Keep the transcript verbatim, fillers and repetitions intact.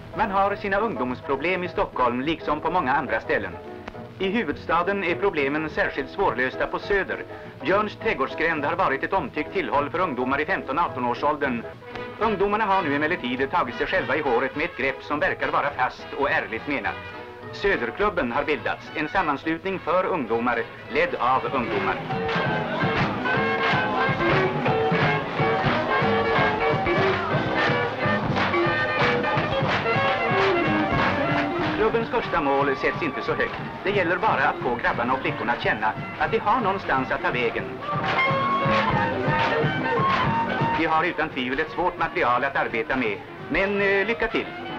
Man har sina ungdomsproblem i Stockholm liksom på många andra ställen. I huvudstaden är problemen särskilt svårlösta på Söder. Björns trädgårdsgränd har varit ett omtyckt tillhåll för ungdomar i femton arton årsåldern. Ungdomarna har nu emellertid tagit sig själva i håret med ett grepp som verkar vara fast och ärligt menat. Söderklubben har bildats, en sammanslutning för ungdomar, ledd av ungdomar. Klubbens första mål sätts inte så högt. Det gäller bara att få grabbarna och flickorna att känna att de har någonstans att ta vägen. De har utan tvivel ett svårt material att arbeta med, men eh, lycka till!